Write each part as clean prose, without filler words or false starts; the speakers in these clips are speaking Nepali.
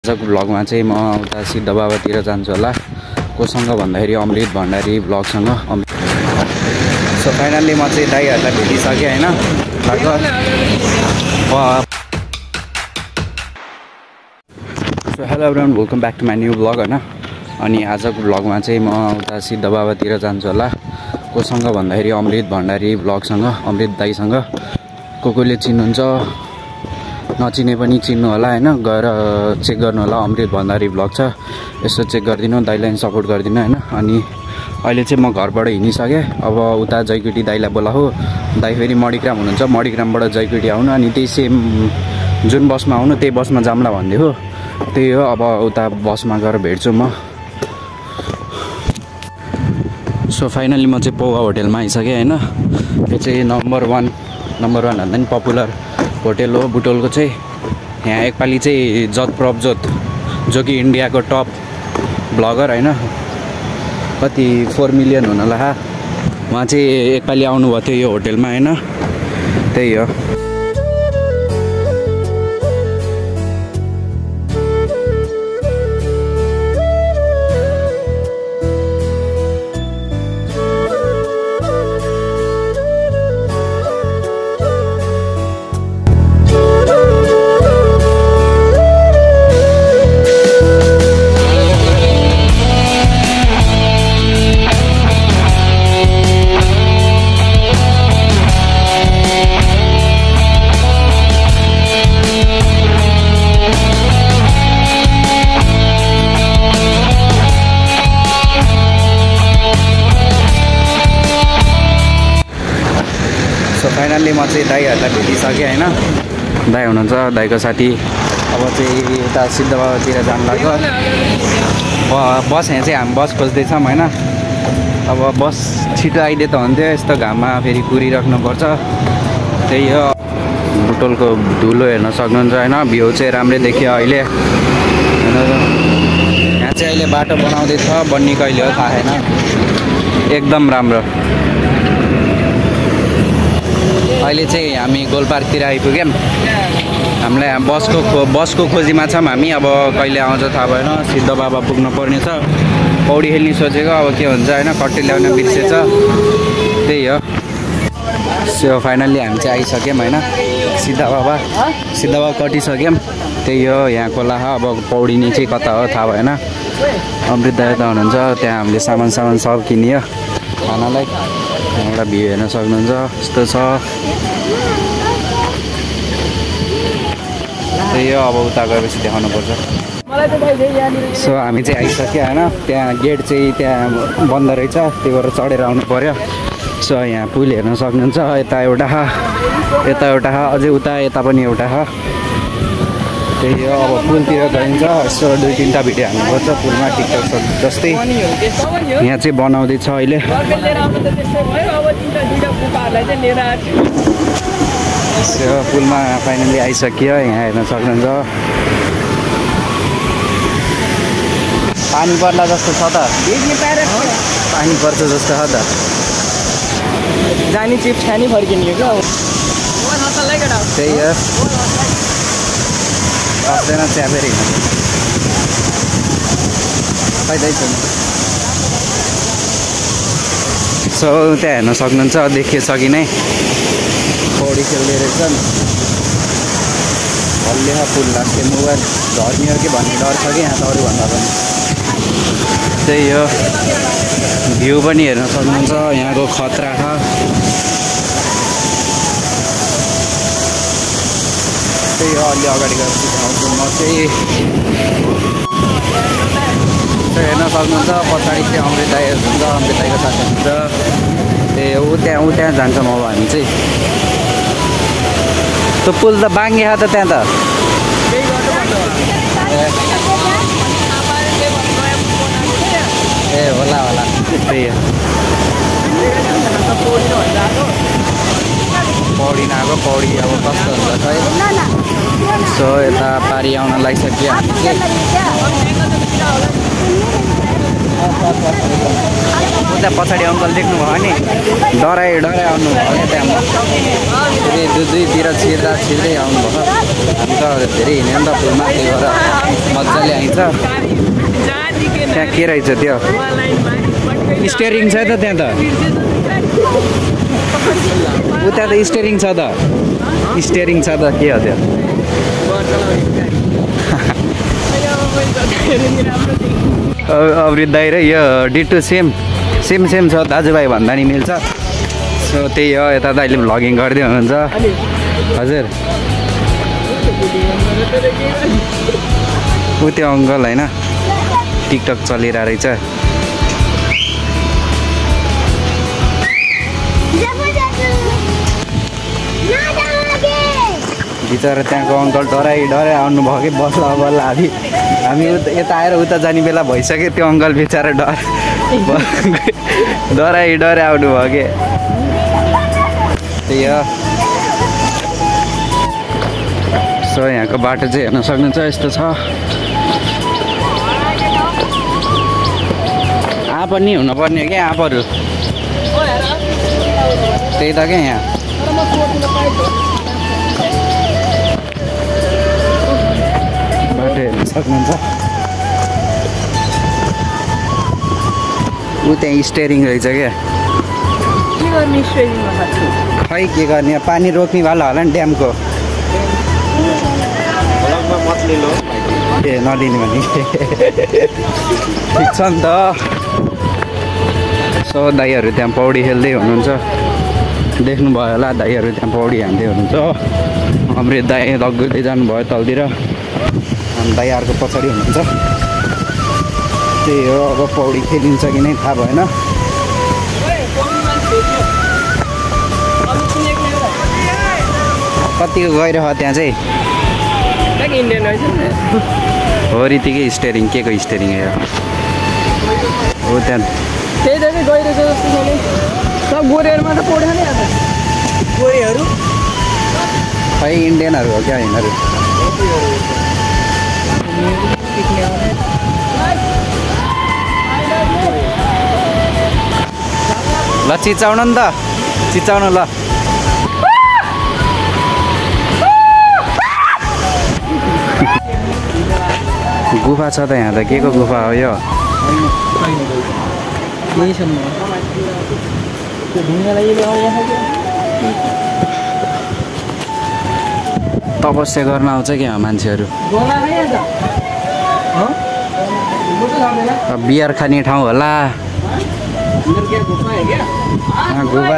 आजको भ्लगमा चाहिँ म उता सिद्धबाबातिर जान्छु होला कोसँग भन्दाखेरि अमृत भण्डारी भ्लगसँग। सो फाइनल्ली म चाहिँ दाइहरूलाई भेटिसकेँ हैन। So hello everyone, welcome back to my new vlog हैन। अनि आजको भ्लगमा चाहिँ म उता सिद्धबाबातिर जान्छु होला कोसँग भन्दाखेरि अमृत भण्डारी भ्लगसँग, अमृत दाइसँग। कोले चिन्नुहुन्छ, नचिने पनि चिन्नु होला हैन। गएर चेक गर्नु होला, अमृत भण्डारी भ्लग छ, यसो चेक गरिदिनु, दाइलाई सपोर्ट गरिदिनु हैन। अनि अहिले चाहिँ म घरबाट हिँडिसकेँ। अब उता जयकुटी दाइलाई बोलाऊ, दाइ फेरि मणिग्राम हुनुहुन्छ, मणिग्रामबाट जयकुटी आउनु, अनि त्यही सेम जुन बसमा आउनु त्यही बसमा जाम्ला भन्दै हो। त्यही हो, अब उता बसमा गएर भेट्छु म। सो फाइनली म चाहिँ पौवा होटेलमा आइसकेँ हैन। यो चाहिँ नम्बर वान भन्दा पनि पपुलर होटेल हो बुटोलको चाहिँ। यहाँ एकपालि चाहिँ जत प्रभजोत, जो कि इन्डियाको टप ब्लगर हैन, कति 4 मिलियन हुन ला, उहाँ चाहिँ एकपालि आउनुभएको थियो यो होटेलमा हैन। त्यही हो। फाइनल्ली म चाहिँ दाइहरूलाई भेटिसकेँ हैन। दाइ हुनुहुन्छ, दाइको साथी। अब चाहिँ यता सिद्धबाबातिर जानु लाग्यो। बस यहाँ चाहिँ हामी बस खोज्दैछौँ हैन। अब बस छिटो आइदिए त हुन्थ्यो, यस्तो घाममा फेरि कुरिराख्नुपर्छ। त्यही हो। बुटोलको धुलो हेर्न सक्नुहुन्छ हैन, भ्यू चाहिँ राम्रै देखियो अहिले हैन। यहाँ चाहिँ अहिले बाटो बनाउँदैछ, बन्ने कहिले हो थाहा छैन, एकदम राम्रो। अहिले चाहिँ हामी गोलपार्कतिर आइपुग्यौँ। हामीलाई बसको खोजीमा छौँ हामी। अब कहिले आउँछ थाहा भएन। सिद्धबाबा पुग्नु पर्ने छ, पौडी खेल्ने सोचेको, अब के हुन्छ हैन, कट्टी ल्याउन बिर्सेछ। त्यही हो। सो फाइनल्ली हामी चाहिँ आइसक्यौँ हैन सिद्धबाबा कटिसक्यौँ। त्यही हो, यहाँ खोला हो। अब पौडिने चाहिँ कता हो थाहा भएन। अमृत दाइ त हुनुहुन्छ त्यहाँ। हामीले सामान सब किनियो खानालाई। यहाँबाट भ्यू हेर्न सक्नुहुन्छ, यस्तो छ। त्यही हो, अब उता गएपछि देखाउनुपर्छ। सो हामी चाहिँ आइसक्यो होइन। त्यहाँ गेट चाहिँ त्यहाँ बन्द रहेछ, त्यो भएर चढेर आउनु पर्यो। सो यहाँ पुल हेर्न सक्नुहुन्छ, यता एउटा अझै उता यता पनि एउटा छ। त्यही हो, अब पुलतिर गइन्छ। यसो 2-3टा भिडियो हाल्नुपर्छ पुलमा, टिकटक जस्तै। यहाँ चाहिँ बनाउँदैछ अहिले। पुलमा फाइनली आइसक्यो। यहाँ हेर्न सक्नुहुन्छ, पानी पर्ला जस्तो छ त, पानी पर्छ जस्तो छ त। जानी चिप छानी फर्किने हो क्या। त्यही हो, सक्दैन च्यापेर हिँड्नु फाइदै छैन। सो त्यहाँ हेर्न सक्नुहुन्छ, देखियो सकी नै पौडी खेल्दै रहेछन्। हल्ले पुल लाग्थ्यो, मोबाइल झर्ने हो कि भन्ने डर छ कि यहाँ त अरूभन्दा पनि। त्यही हो, भ्यू पनि हेर्न सक्नुहुन्छ, यहाँको खतरा छ। त्यही हो, अलि अगाडि गएर देखाउँछु म चाहिँ। हेर्न सक्नुहुन्छ, पछाडि चाहिँ अमृत दाइ हुन्छ, अमृत दाइको साथी हुन्छ। त्यही हो, त्यहाँ जान्छौँ अब हामी चाहिँ। त्यो पुल त बाङ्गे छ त त्यहाँ त। ए होला त्यही हो। पौडी नआएको, पौडी अब कस्तो हुन्छ खै। सो यता पारी आउन लागिसक्यो हामी चाहिँ। उता पछाडि अङ्कल देख्नुभयो नि डराइ आउनु भयो त्यहाँ दुईतिर छिर्दै आउनुभयो। हामी त धेरै हिँड्यो नि त फुलमा, त्यही भएर मजाले आइन्छ। त्यहाँ के रहेछ त्यो स्टेरिङ छ त त्यहाँ त, उता त स्टेरिङ छ त, स्टेरिङ छ त के हो त्यो? अमृत दाइ र यो डिटो सेम छ, दाजुभाइ भन्दा नि मिल्छ। सो त्यही हो, यता दाइले भ्लगिङ गर्दै हुनुहुन्छ। हजुर ऊ त्यो अङ्कल होइन टिकटक चलिरहेको रहेछ। बिचरा त्यहाँको अङ्कल डराइ आउनुभयो कि बल्ल हामी यता आएर उता जाने बेला भइसक्यो। त्यो अङ्कल बिचरा डराइ आउनुभयो कि त्यही हो। सो यहाँको बाटो चाहिँ हेर्न सक्नुहुन्छ यस्तो छ। आँप नि हुनुपर्ने हो क्या, आँपहरू त्यही त क्या यहाँ। बाटो हेर्न सक्नुहुन्छ। ऊ त्यहाँ स्टेरिङ रहेछ क्या। खै के गर्ने, पानी रोक्नेवाला होला नि ड्यामको। ए नदिने भने ठिक छ नि त। सो दाइहरू त्यहाँ पौडी खेल्दै हुनुहुन्छ, देख्नुभयो होला दाइहरू त्यहाँ पौडी हान्दै हुनुहुन्छ। अमृत दाइ लग्दै जानुभयो तलतिर, अनि दाइ अर्को पछाडि हुनुहुन्छ। त्यही हो, अब पौडी खेलिन्छ कि नै थाहा भएन। कतिको गइरह त्यहाँ चाहिँ हो रीतिकै स्टेरिङ, के को स्टेरिङ हो त्यहाँ त्यही त गइरहेछ जस्तो छ नि। सब गोरेहरूमा त पढेन नि आज गोरेहरू, खै इन्डियनहरू हो क्या यिनीहरू। ल चिचाउनु नि त, चिचाउनु ल। गुफा छ त यहाँ त, के को गुफा हो यो? तपस्या गर्न आउँछ क्या मान्छेहरू। बियर खाने ठाउँ होला। गुफा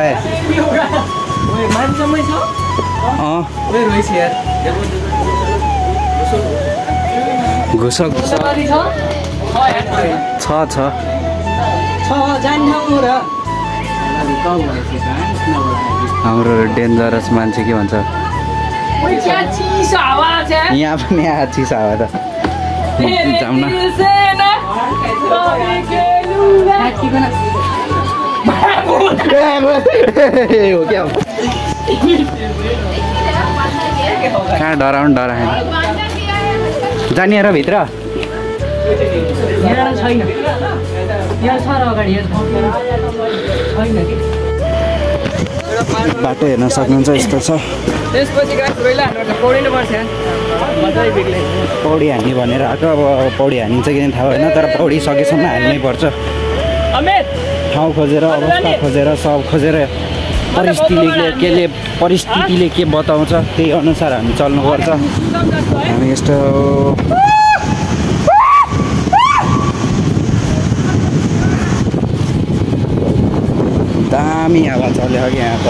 घुस छ हाम्रो डेन्जरस मान्छे के भन्छ, यहाँ पनि चिसो हावा त जाउँ न। कहाँ डराउनु डराएन जाने र भित्र बाटो हेर्न सक्नुहुन्छ यस्तो छ। पौडी हान्ने भनेर आएको, अब पौडी हानिन्छ कि थाहा भएन, तर पौडी सकेसम्म हान्नै पर्छ। ठाउँ खोजेर, अवस्था खोजेर, सब खोजेर परिस्थितिले के बताउँछ त्यही अनुसार हामी चल्नुपर्छ। हामी यस्तो दामी हावा चल्यो कि यहाँ त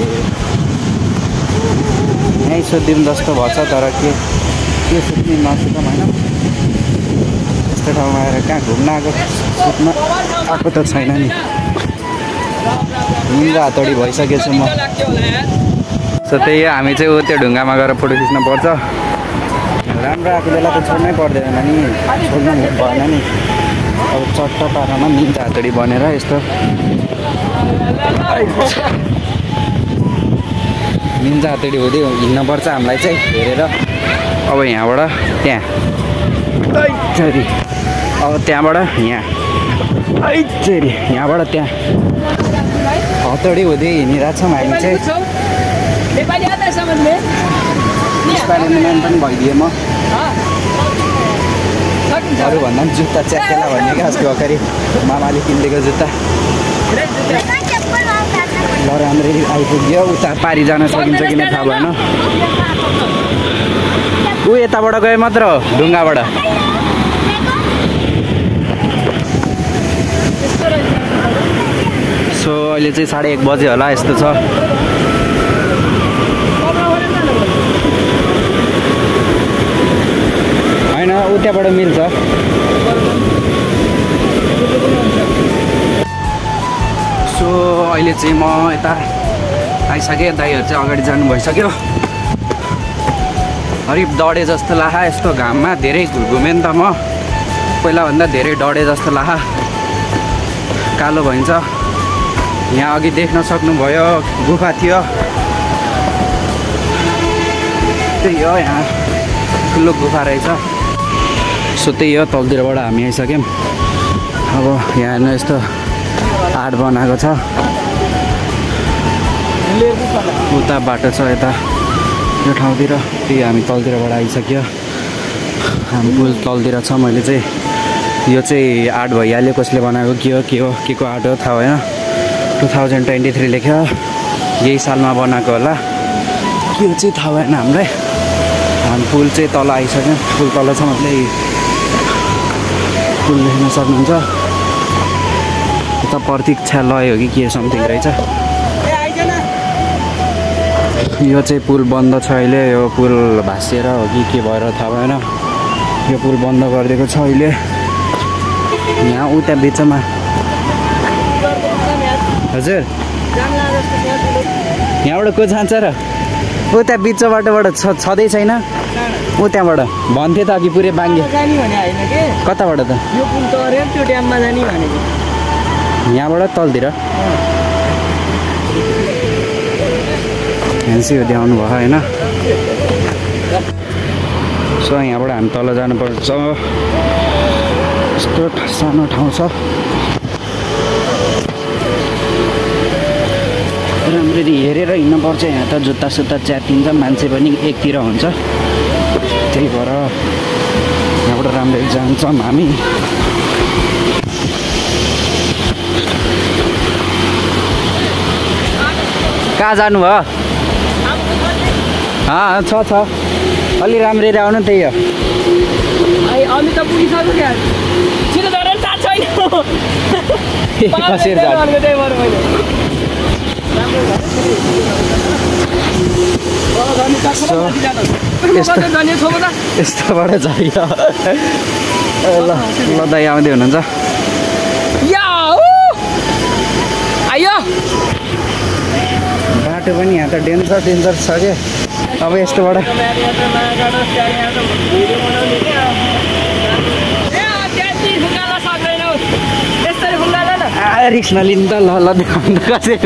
यहीँ सोधिदिउँ जस्तो भएछ, तर के सोध्ने नसुधौँ होइन। यस्तो ठाउँमा आएर कहाँ घुम्न आएको, सुत्न आएको त छैन नि। निन्द्रा हातडी भइसकेछु म। सो त्यही हो, हामी चाहिँ त्यो ढुङ्गामा गएर फोटो खिच्न पर्छ। राम्रो आएको बेला त छोड्नै पर्दैन नि, छोड्नु भएन नि। अब चट्ट पारामा निन्द्रा हातडी बनेर यस्तो निन्द्रा हातडी हुँदै हिँड्नुपर्छ हामीलाई चाहिँ हेरेर। अब यहाँबाट त्यहाँ, अब त्यहाँबाट यहाँ यहाँबाट त्यहाँ हतडी हुँदै हिँडिरहेको छौँ हामी चाहिँ स्पाइडरम्यान पनि भइदिएँ म अरूभन्दा पनि जुत्ता च्यातेला भन्ने क्या अस्ति भर्खरै मामाले किनिदिएको जुत्ता ल राम्ररी आइपुग्यो उता पारी जान सकिन्छ कि थाहा भएन ऊ यताबाट गयो मात्र हो ढुङ्गाबाट सो अहिले चाहिँ 1:30 बजे होला यस्तो छ होइन उताबाट मिल्छ सो अहिले चाहिँ म यता आइसकेँ दाइहरू चाहिँ अगाडि जानु भइसक्यो हरिब डढे जस्तो लाहा यस्तो घाममा धेरै घुमेँ नि त म पहिलाभन्दा धेरै डढे जस्तो लाहा कालो भइन्छ यहाँ अघि देख्न सक्नुभयो गुफा थियो त्यही हो यहाँ ठुलो गुफा रहेछ सो त्यही हो तलतिरबाट हामी आइसक्यौँ अब यहाँ हेर्नु यस्तो आर्ट बनाएको छ उता बाटो छ यता यो ठाउँतिर त्यही हामी तलतिरबाट आइसक्यो हामी पुल तलतिर छ मैले चाहिँ यो चाहिँ आर्ट भइहाल्यो कसले बनाएको के को आर्ट हो थाहा भएन 2023 लेख्यो यही सालमा बनाएको होला के चाहिँ थाहा भएन हामीलाई हामी पुल चाहिँ तल आइसक्यौँ पुल तल छ मतलब पुल देख्न सक्नुहुन्छ यता प्रतीक्षालय हो कि के समथिङ रहेछ यो चाहिँ पुल बन्द छ अहिले यो पुल भाँसिएर हो कि के भएर थाहा भएन यो पुल बन्द गरिदिएको छ अहिले यहाँ उता बिचमा हजुर यहाँबाट को जान्छ र उता बिचबाटबाट छँदै छैन ऊ त्यहाँबाट भन्थ्यो त अघि पुरै बाङ्गे कताबाट त यो पुल त अरे त्यो ड्याममा जाने भनेको यहाँबाट तलतिर फ्यान्सी हो देखाउनु भयो होइन सो यहाँबाट हामी तल जानुपर्छ यस्तो सानो ठाउँ छ राम्ररी हेरेर हिँड्नुपर्छ यहाँ त जुत्ता सुत्ता च्यातिन्छ मान्छे पनि एकतिर हुन्छ त्यही भएर यहाँबाट राम्ररी जान्छौँ हामी कहाँ जानुभयो छ अलि राम्ररी आउनु त्यही हो हामी त पुगिसक्यो क्या छिटो झरेर थाहा छैन कसरी जान्छ यस्तोबाट जाइयो ल दाइ आउँदै हुनुहुन्छ आयो बाटो पनि यहाँ त डेन्जर छ क्या अब यस्तोबाट रिक्स नलिनु त ल देखाउनु कसरी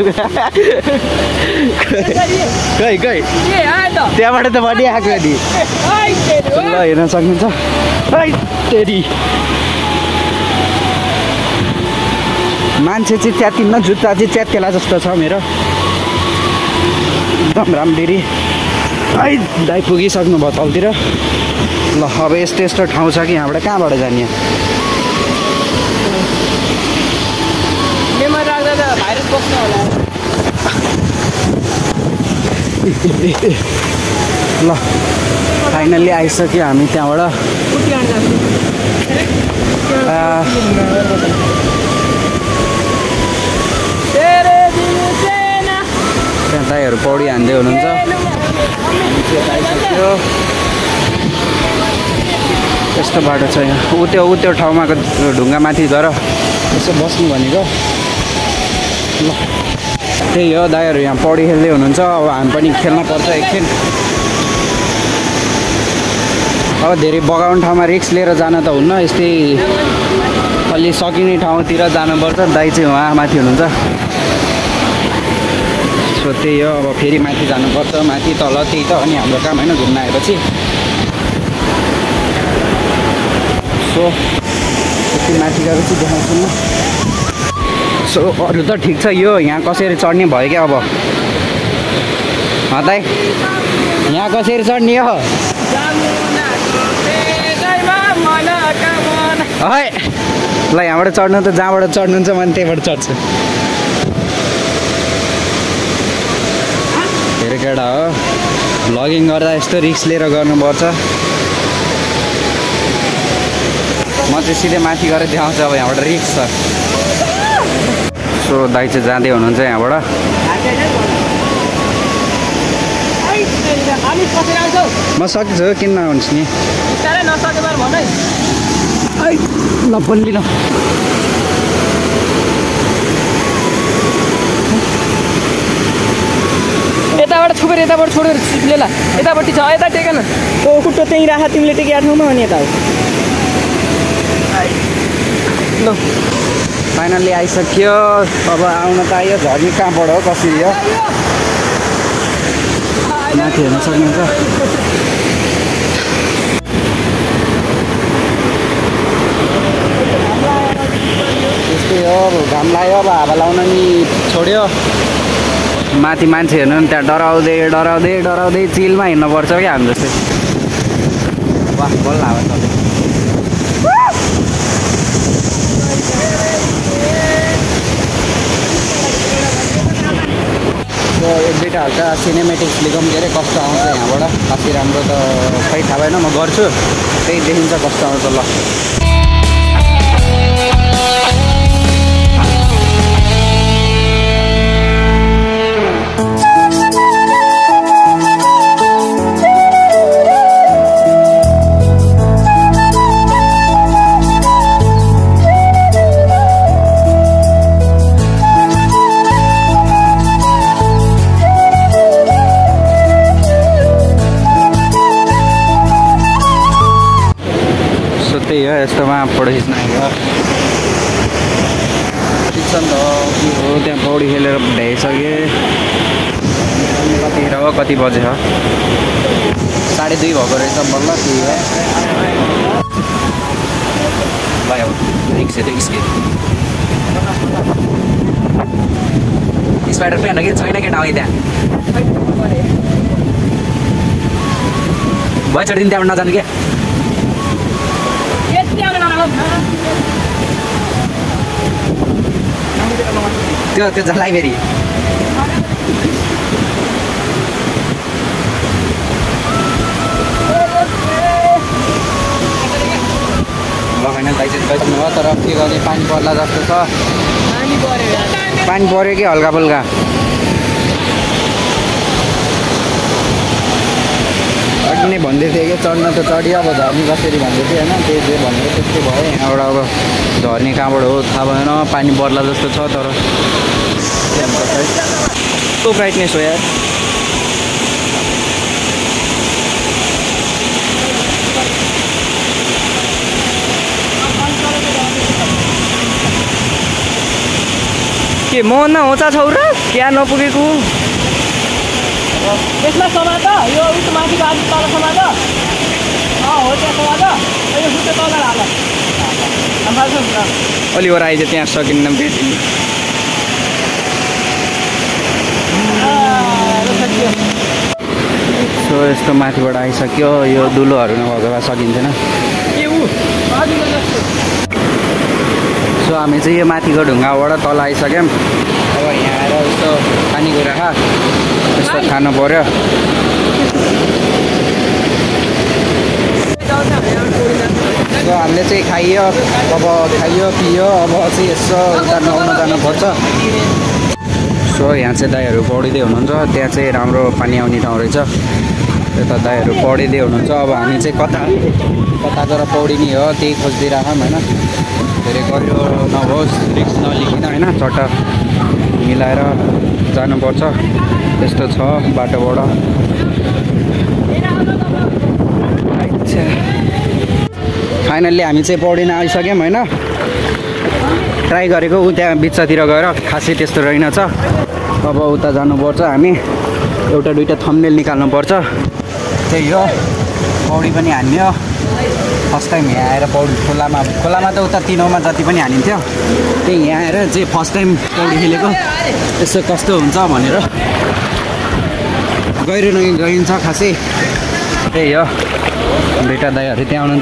खै त्यहाँबाट त बढी आएको नि ल हेर्न सक्नुहुन्छ मान्छे चाहिँ च्यातिन्न जुत्ता चाहिँ च्यातेला जस्तो छ मेरो एकदम राम्ररी दाइ पुगिसक्नु भयो तलतिर ल अब यस्तो ठाउँ छ कि यहाँबाट कहाँबाट जाने ल फाइनल्ली आइसक्यो हामी त्यहाँबाट त्यहाँ दाइहरू पौडी हान्दै हुनुहुन्छ यस्तो बाटो छ यहाँ ऊ त्यो ठाउँमा ढुङ्गामाथि गएर यसो बस्नु भनेको ल त्यही हो दाइहरू यहाँ पौडी खेल्दै हुनुहुन्छ अब हामी पनि खेल्न पर्छ एकछिन अब धेरै बगाउने ठाउँमा रिक्स लिएर जान त हुन्न यस्तै अलि सकिने ठाउँतिर जानुपर्छ दाइ चाहिँ उहाँ माथि हुनुहुन्छ सो त्यही हो अब फेरि माथि जानुपर्छ माथि तल त्यही त अनि हाम्रो काम होइन घुम्न आएपछि सो माथि गएर चाहिँ देखाउँछु म। सो अरू त ठिक छ, यो यहाँ कसरी चढ्ने भयो क्या अब दाइ, यहाँ कसरी चढ्ने हो है? ल यहाँबाट चढ्नु त जहाँबाट चढ्नुहुन्छ मैले त्यहीबाट चढ्छु। धेरै केटा हो, भ्लगिङ गर्दा यस्तो रिस्क लिएर गर्नुपर्छ। म चाहिँ सिधै माथि गएर देखाउँछु अब यहाँबाट रिस्क छ। सो दाइ चाहिँ जाँदै हुनुहुन्छ यहाँबाट। म सक्छु किन नहुन्छ नि, ल बल्ली ल। यताबाट छुपेर यताबाट छोडेर ले ल, यतापट्टि छ, यता टेकेन ओ खुट्टो त्यहीँ राख, तिमीले टेकेको ठाउँमा अनि यता ल। फाइनल्ली आइसक्यो। अब आउन त आयो, झर्नी कहाँबाट हो कसरी हो माथि हेर्न सक्नुहुन्छ। त्यस्तै हो, घाम लाग्यो अब हावा लाउन नि छोड्यो। माथि मान्छे हेर्नु नि त्यहाँ डराउँदै डराउँदै डराउँदै चिलमा हिँड्नुपर्छ क्या हामी जस्तै। वाह बल्ल हावा चल्यो। एक दुईवटा हल्का सिनेमेटिक्स लिगम के अरे कस्तो आउँछ यहाँबाट, खासै राम्रो त खै थाहा भएन, म गर्छु त्यही देखिन्छ कस्तो आउँछ। ल त्यही हो, यस्तोमा फोटो खिच्न आएको ठिक छ नि त। हो त्यहाँ पौडी खेलेर भ्याइसकेँ। कति हो, कति बजे हो, 2:30 भएको रहेछ बल्ल। त्यही हो भयो, स्पाइडर प्यान हो कि छैन केटा अघि त्यहाँ भयो, चढिदिनु त्यहाँबाट नजानु क्या। त्यो जलाई फेरि लगाएन दाइ चाहिँ बस्नु हो। तर के गर्ने, पानी पर्ला जस्तो छ। पानी पऱ्यो कि हल्का फुल्का। अघि नै भन्दै थिएँ कि चढ्न त चढ्यो, अब झर्ने कसरी भन्दै थिएँ होइन, त्यही जे भनेको त्यस्तै भयो। यहाँबाट अब झर्ने कहाँबाट हो थाहा भएन, पानी पर्ला जस्तो छ। तर कस्तो ब्राइटनेस हो यार। के म न होचा छौ र क्या नपुगेको यसमा समात यो उस माथि गाडी तल समात हो त्यहाँ समात यो खुट्टा तल हाल अलि वर आइज त्यहाँ सकिन्न भेटिनु। सो यस्तो माथिबाट आइसक्यो। यो दुलोहरू नभएको भए सकिन्थेन। सो हामी चाहिँ यो माथिको ढुङ्गाबाट तल आइसक्यौँ। अब यहाँ आएर यस्तो खानेकुरा यस्तो खानु पर्यो। सो हामीले चाहिँ खाइयो, अब खाइयो पियो, अब चाहिँ यसो उता नुहाउन जानुपर्छ। सो यहाँ चाहिँ दाइहरू पौडिँदै हुनुहुन्छ। त्यहाँ चाहिँ राम्रो पानी आउने ठाउँ रहेछ। यता दाइहरू पौडिँदै हुनुहुन्छ। अब हामी चाहिँ कता गएर पौडिने हो त्यही खोजिदिइराखौँ होइन। धेरै गहिरो नहोस्, रिस्क नलिकन होइन, चट्ट मिलाएर जानुपर्छ। त्यस्तो छ बाटोबाट। फाइनल्ली हामी चाहिँ पौडिन आइसक्यौँ होइन। ट्राई गरेको ऊ त्यहाँ बिचतिर गएर खासै त्यस्तो रहेनछ। अब उता जानुपर्छ हामी। एउटा दुइटा थम्बनेल निकाल्नुपर्छ। त्यही हो, पौडी पनि हान्ने हो, फर्स्ट टाइम यहाँ आएर पौडी खोलामा त उता तिनौमा जति पनि हानिन्थ्यो त्यही यहाँ आएर चाहिँ फर्स्ट टाइम पौडी खेलेको यसो कस्तो हुन्छ भनेर गहिरो गइन्छ खासै त्यही हो दुईवटा दाइहरू त्यहाँ हुनुहुन्छ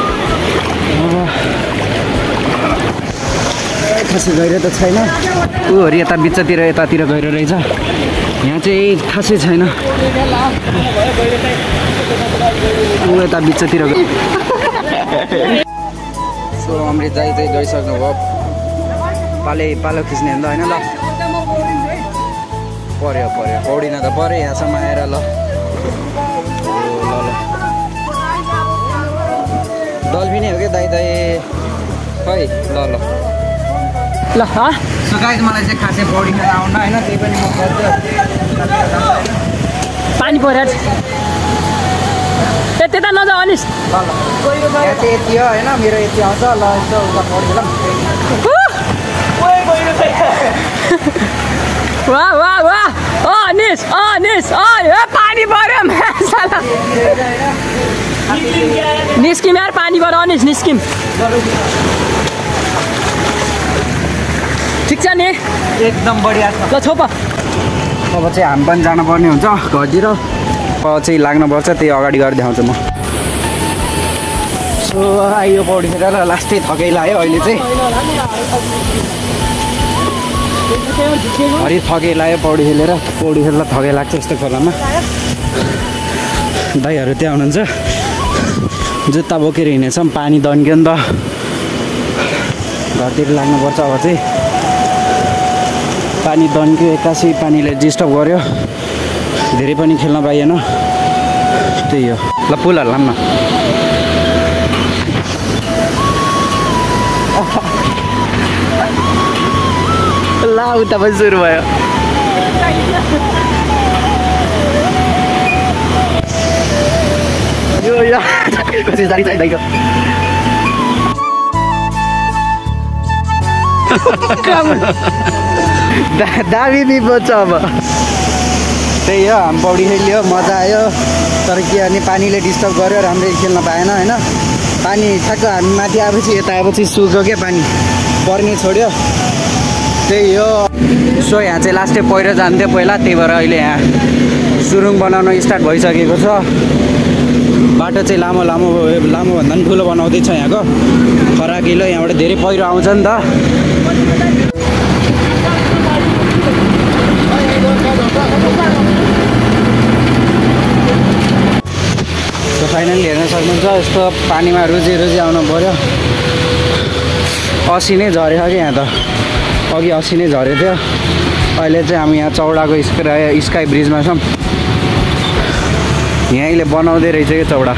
खासै गहिरो त छैन ऊहरू यता बिचतिर यतातिर गहिरो रहेछ यहाँ चाहिँ खासै छैन ऊ यता बिचतिर सो अमृत दाइ चाहिँ गइसक्नुभयो पालो खिच्ने हो होइन ल पर्यो पौडिन त पर्यो यहाँसम्म आएर ल डल्फिनै हो क्या दाइ खै ल सो गाइस मलाई चाहिँ खासै पौडी खेल्न आउन होइन त्यही पनि म गर्छु पानी परेको त्यता नजाऊ अनिस यहाँ चाहिँ यति हो होइन मेरो यति आउँछ ल यसो उता पौडी वाह वाह वाह अनिस पानी पर्यो निस्किम यार पानी पर्यो अनिस निस्किम ठिक छ नि एकदम बढिया छ ल छोप अब चाहिँ हामी पनि जानुपर्ने हुन्छ घरतिर चाहिँ लाग्नुपर्छ त्यही अगाडि गरेर देखाउँछु म सो आइयो पौडी खेलेर लास्टै थकै लाग्यो अहिले चाहिँ हरि थकै लाग्यो पौडी खेलेर थकै लाग्छ यस्तो खोलामा दाइहरू त्यहाँ हुनुहुन्छ जुत्ता बोकेर हिँडेछौँ पानी दन्क्यो नि त घरतिर लाग्नुपर्छ अब चाहिँ पानी दन्क्यो एक्कासी पानीले डिस्टर्ब गर्यो धेरै पनि खेल्न पाइएन त्यही हो ल पुल हाल्लाम न ल उता पनि सुरु भयो दामी निप्छ अब त्यही हो हामी पौडी खेल्यो मजा आयो तर के अनि पानीले डिस्टर्ब गर्यो राम्ररी खेल्न पाएन होइन पानी ठ्याक्क हामी माथि आएपछि यता आएपछि सुक्यो क्या पानी पर्ने छोड्यो त्यही हो सो यहाँ चाहिँ लास्टै पहिरो जान्थ्यो पहिला त्यही भएर अहिले यहाँ सुरुङ बनाउन स्टार्ट भइसकेको छ बाटो चाहिँ लामोभन्दा पनि ठुलो बनाउँदैछ यहाँको फराकिलो यहाँबाट धेरै पहिरो आउँछ नि त फाइनली हेर्न सक्नुहुन्छ यस्तो पानीमा रुजी आउनु पऱ्यो 80 नै झरेको कि यहाँ त अघि 80 नै झरेको थियो अहिले चाहिँ हामी यहाँ चौडाको स्काई ब्रिजमा छौँ यहाँ अहिले बनाउँदै रहेछ कि चौडा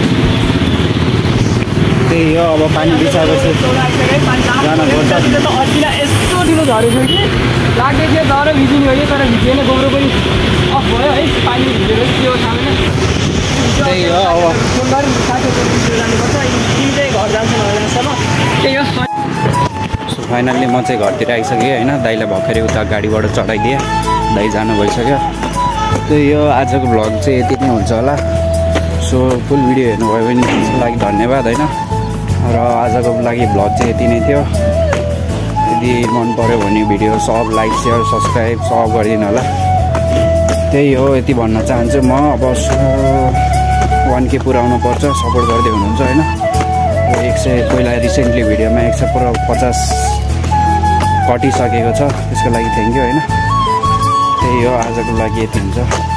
त्यही हो अब पानी बिसाएपछि जानुपर्छ यस्तो ठुलो झरेको थियो कि लाग्दै थियो डर भिजिने हो कि तर भिजिएन गोब्रो पनि अफ भयो है पानी भिजेर के हो थाहा छैन त्यही हो अब सो फाइनल्ली म चाहिँ घरतिर आइसकेँ होइन दाइलाई भर्खरै उता गाडीबाट चढाइदिएँ दाइ जानु भइसक्यो त्यही हो आजको भ्लग चाहिँ यति नै हुन्छ होला सो फुल भिडियो हेर्नुभयो भने त्यसको लागि धन्यवाद होइन र आजको लागि भ्लग चाहिँ यति नै थियो यदि मन पऱ्यो भने भिडियो सब लाइक सेयर सब्सक्राइब सब गरिदिनु होला त्यही हो यति भन्न चाहन्छु म अब 1K पुऱ्याउनु पर्छ सपोर्ट गर्दै हुनुहुन्छ होइन र 100 पहिला रिसेन्टली भिडियोमा 150 कटिसकेको छ त्यसको लागि थ्याङ्क यू होइन त्यही हो आजको लागि यति हुन्छ